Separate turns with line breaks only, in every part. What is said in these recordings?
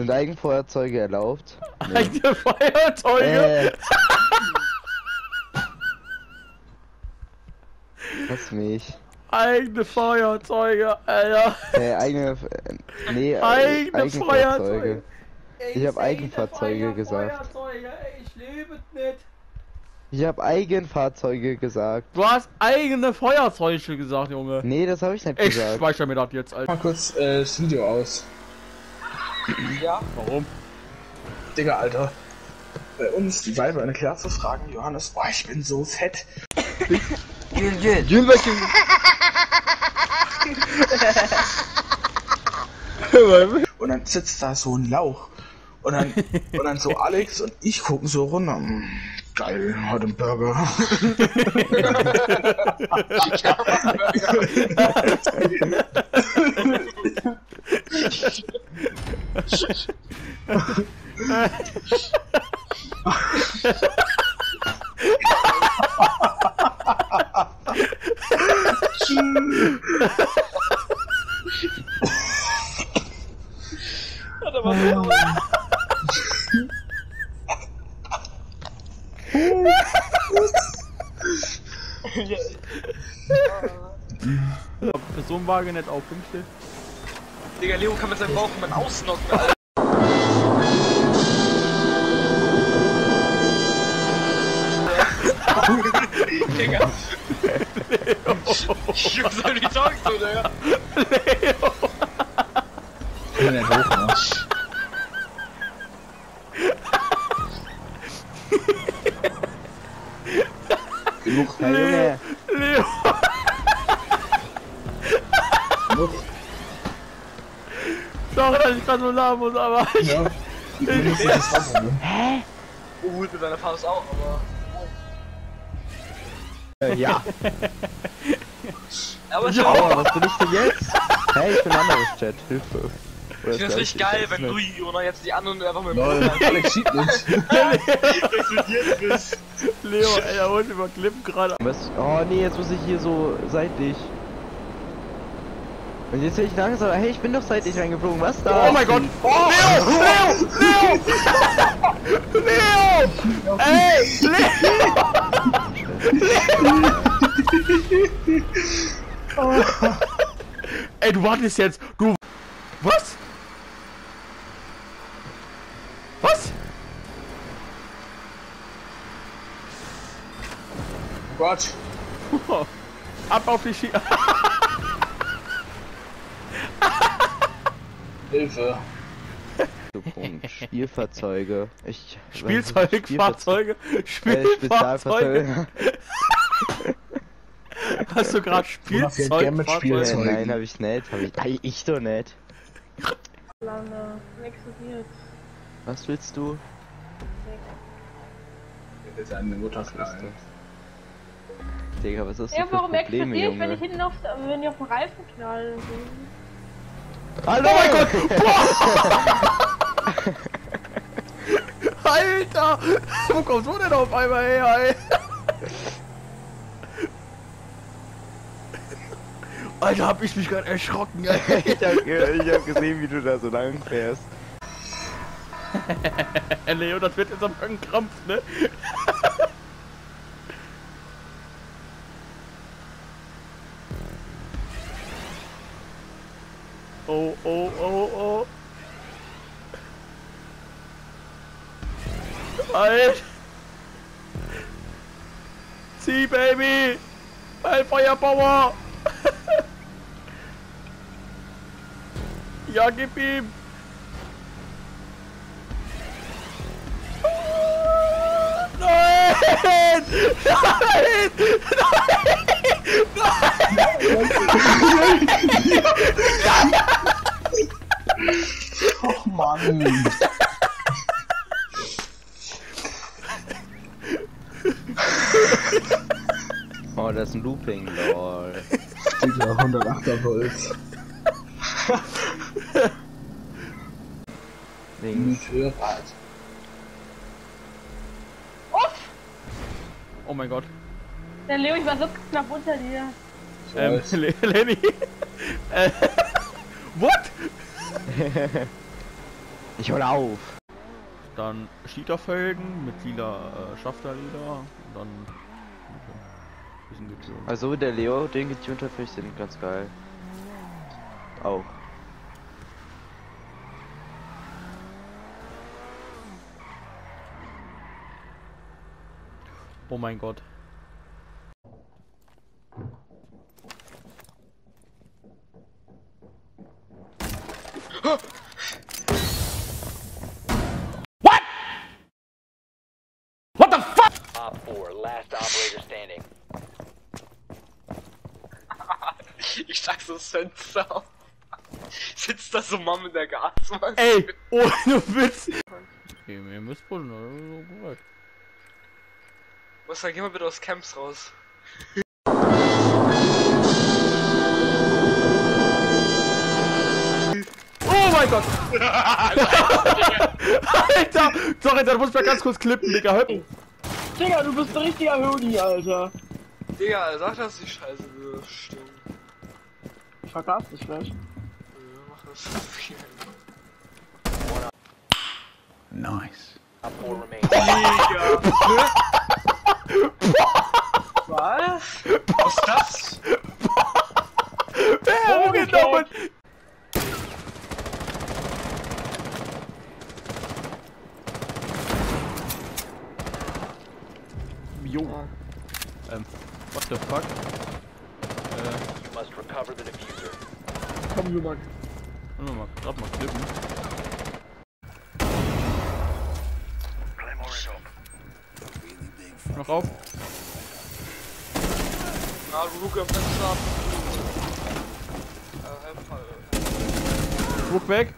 Sind Eigenfeuerzeuge erlaubt? Nee.
Eigene Feuerzeuge?
Lass mich.
Eigene Feuerzeuge, Alter.
Eigene... Nee,
Eigene Feuerzeuge.
Ich hab Eigenfahrzeuge gesagt.
Feuerzeuge, ich lebe es nicht.
Ich hab Eigenfahrzeuge gesagt.
Du hast eigene Feuerzeuge gesagt, Junge.
Nee, das habe ich nicht
Ich
gesagt.
speichere mir das jetzt, Alter.
Mal kurz das Video aus.
Ja.
Warum?
Digga, Alter. Bei uns die Weiber in der Klasse fragen Johannes, boah, ich bin so fett. Und dann sitzt da so ein Lauch. Und dann so Alex und ich gucken so runter. Geil, heute ein Burger.
Personenwagen nicht auf 5 steht.
Digga, Leo kann mit seinem Bauch jemanden ausnocken, Alter. Digga. Jungs, soll die talken so, Digga.
Leo.
Ich bin nicht hoch, ne? Genug.
Hey, Junge.
Leo.
Genug.
Sorry, dass ich gerade so lachen muss, aber
Ja. Ich bin nicht das Wasser, ne?
Hä?
Oh, mit deiner Faust auch, aber...
Ja.
Aber
Ja.
Aua, was bin ich denn jetzt? Hey, ich bin ein anderes Chat. Hilfe. Oder
ich find's richtig geil, wenn du, Jona, jetzt die anderen einfach mit dem
Lol, Alex schiebt nicht.
explodiert bist.
Leo, ey, er holt über Klippen gerade.
Was? Oh nee, jetzt muss ich hier so seitlich. Und jetzt hätte ich langsam. Hey, ich bin doch seitlich reingeflogen. Was da?
Oh mein Gott! Oh, Leo! Leo! Leo! Leo! Ey! Leo! Ey, du wartest jetzt! Du... Was? Was?
Gott.
Ab auf die Ski...
Hilfe.
Punkt. Spielfahrzeuge.
Spielzeugfahrzeuge? Spielfahrzeuge?
Spezialfahrzeuge.
Hast du gerade
Jonas fährt gern mit
Spielzeugfahrzeuge?
Spielzeugen.
Nein, hab ich nicht. Ich doch nicht.
Lange explodiert.
Was willst du?
Das ist eine Mutterfrage.
Digga, was ist das
Ja,
für
warum
Probleme,
explodiert,
Junge?
wenn ich hinten wenn die auf den Reifen knallen?
Hallo!
Oh mein Gott! Boah! Alter! Wo kommst du denn auf einmal her, ey? Alter, hab ich mich gerade erschrocken, ey.
ich hab gesehen, wie du da so lang fährst.
Leo, das wird jetzt am ein Krampf, ne? Oh, oh, oh, oh. Alter! Zieh, Baby! Ein Feuerbauer! Ja, gib ihm! Nein! Nein!
Och Mann.
Oh, das ist ein Looping, lol.
Digga, 108er Volt.
Links.
Hörrad.
Oh mein Gott.
Der Leo, ich war so knapp unter dir.
Lenny. What?
Ich hol auf.
Dann Cheaterfelgen mit lila Schafterleder und dann ein bisschen getunt.
Also der Leo, den getuned hat, finde ich den ganz geil. Auch.
Oh mein Gott.
Op 4, last operator standing.
Ich sag so Fenster. Sitzt da so Mom in der Gasmaske.
Ey, ohne Witz! Okay, ihr müsst pullen, oder?
Was, dann geh mal bitte aus Camps raus.
Oh mein Gott! Alter! Sorry, da muss ich mal ganz kurz klippen, Digga. Hör.
Digga, du bist ein richtiger Hoodie, Alter.
Digga, sag, dass die Scheiße wirft. Stimmt.
Ich vergaß dich gleich.
Ja, mach das.
Nice.
Op 4 remains.
Digga.
Was?
Was ist das?
Hergenommen! Jo. What the fuck?
You must recover the diffuser.
Komm, Lumak.
Warte mal, grad mal klippen. Noch auf.
Na, du guck am Fenster ab.
Druck weg.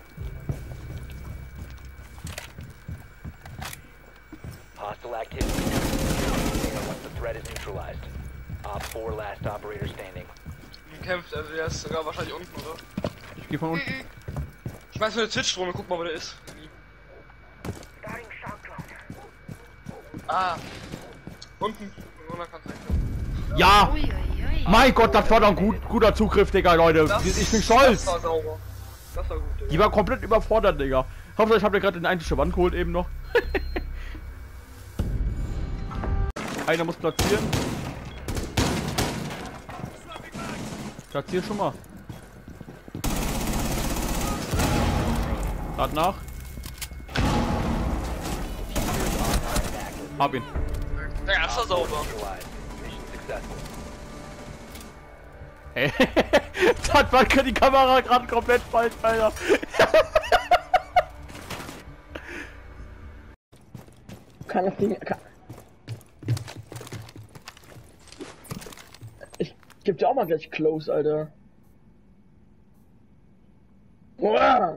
Hostile activity. Once the threat is neutralized. Op 4, last operator standing.
Kämpft, also der ist sogar wahrscheinlich unten, oder?
Ich geh von unten.
Schmeiß mir eine Twitch-Drohne, guck mal, wo der ist. Ah. Unten. Oder kann sein.
Ja! Mein Gott, das war doch ein guter Zugriff, Digga, Leute. Ich bin stolz.
Das war sauber. Das war gut, Digga.
Die war komplett überfordert, Digga. Hauptsache, ich hab mir gerade den eigentliche Wand geholt eben noch. Einer muss platzieren. Platzier schon mal. Grad nach. Hab ihn.
Digga, das war sauber.
Neutralized. Mission successful.
Ey, das war die Kamera gerade komplett falsch, Alter.
Kann das Ding. Ich geb dir auch mal gleich Close, Alter. Uah!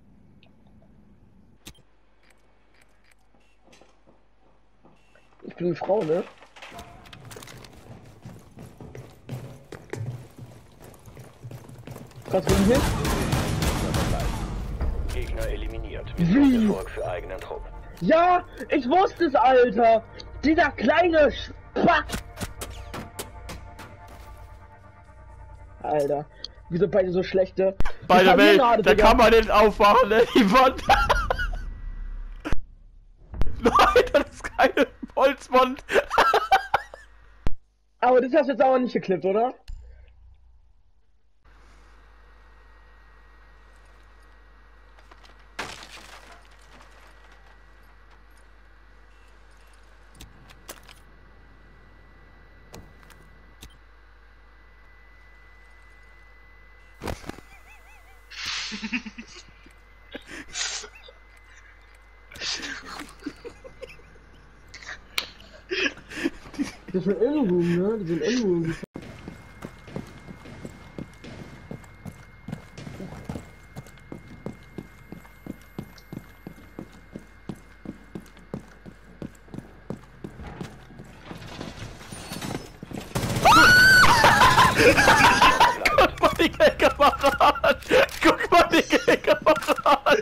Ich bin eine Frau, ne? Kannst du hin?
Gegner eliminiert.
Wie?
Missionserfolg für eigenen Trupp.
Ja, ich wusste es, Alter! Dieser kleine Spack! Alter, wieso beide so schlechte?
Bei der Welt, da
Digga.
kann man nicht aufmachen, ne? Die Wand. Nein, das ist keine Holzwand.
Aber das hast du jetzt aber nicht geklippt, oder? Das sind Erinnerungen, ne? Das sind Erinnerungen.
Guck mal die Kamera an. Guck mal die Kamera an.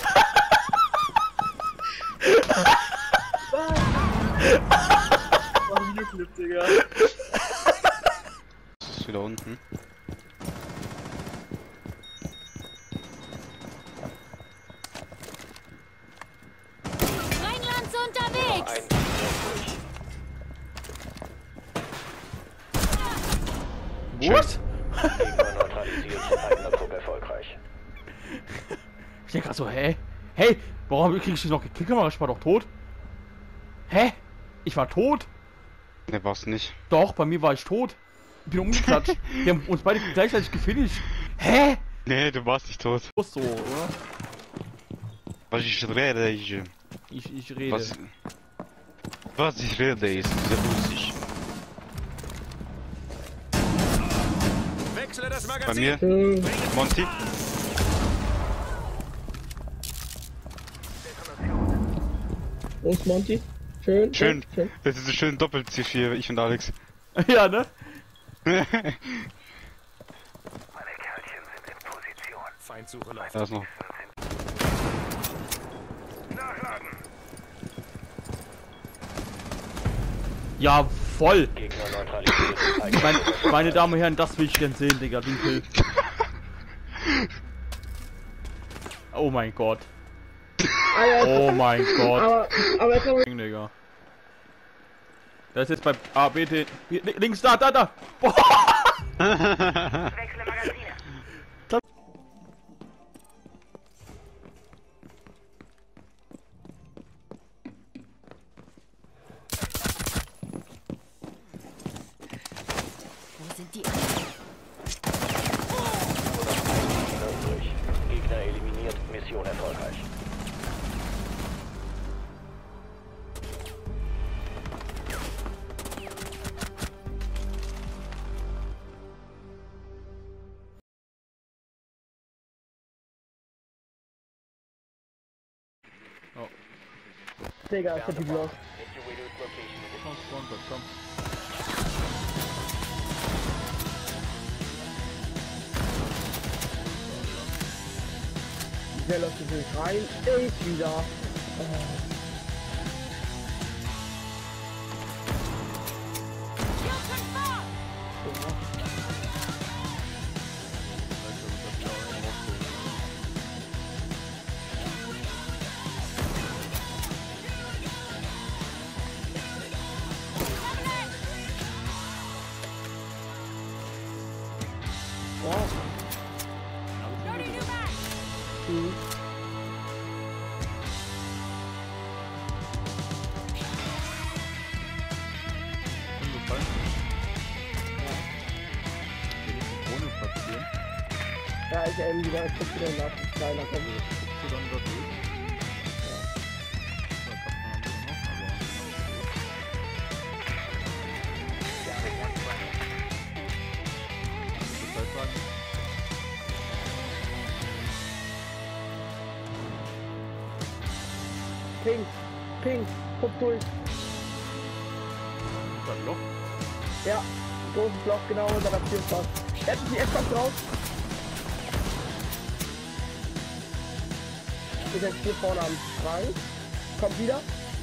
Videoclip, Digga.
Ist wieder unten.
Was?
Gegner neutralisiert. Eigener Trupp erfolgreich.
Ich denke gerade so, hä? Hey, warum krieg ich noch gekillt? Ich war doch tot. Hä? Ich war tot?
Ne, war's nicht.
Doch, bei mir war ich tot. Ich bin umgeklatscht. Wir haben uns beide gleichzeitig gefinisht. Hä?
Ne, du warst nicht tot.
Muss so, oder?
Was ich rede,
Ich rede.
was ich rede ist sehr lustig.
Wechsle das
Bei
Magazin.
mir, Monty.
Los, Monty. Schön.
Schön.
Schön.
Das ist so schön Doppel-C4, ich und Alex.
Ja, ne?
Feindsuche läuft.
Da ist noch.
Ja, voll.
Gegner neutralisiert.
Meine Damen und Herren, das will ich gern sehen, Digga. Den Kill. Oh mein Gott. Oh mein Gott.
Aber jetzt noch
Digga. Der ist jetzt bei A, B, T. Links, da. Boah.
Wechsle Magazine. Wo sind die anderen?
Durch. Gegner eliminiert. Mission erfolgreich.
Digga, ich hab die Block.
Make your way to its location.
Komm.
Der läuft jetzt nicht rein. Ich wieder. Ja, ich wieder. Ich guck wieder nach. Kleiner, komm. Pink, guck durch. Ja, großes Block, genau, unter der Türfahrt. Jetzt ist die S-Bahn drauf. Steht jetzt hier vorne am Schrank. Kommt wieder.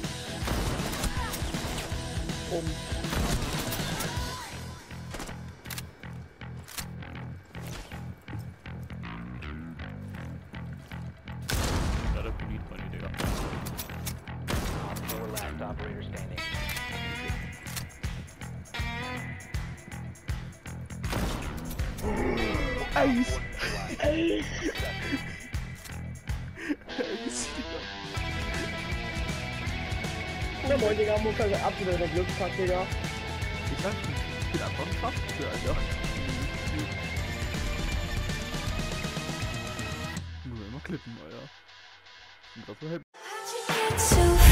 Four last operator standing.
Eis.
Ja, moin, Digga, muss also absolut der Glückspack, Digga.
Ich bin einfach ein Kraft, Alter. Muss immer klippen, Alter. Sind das so happy?
So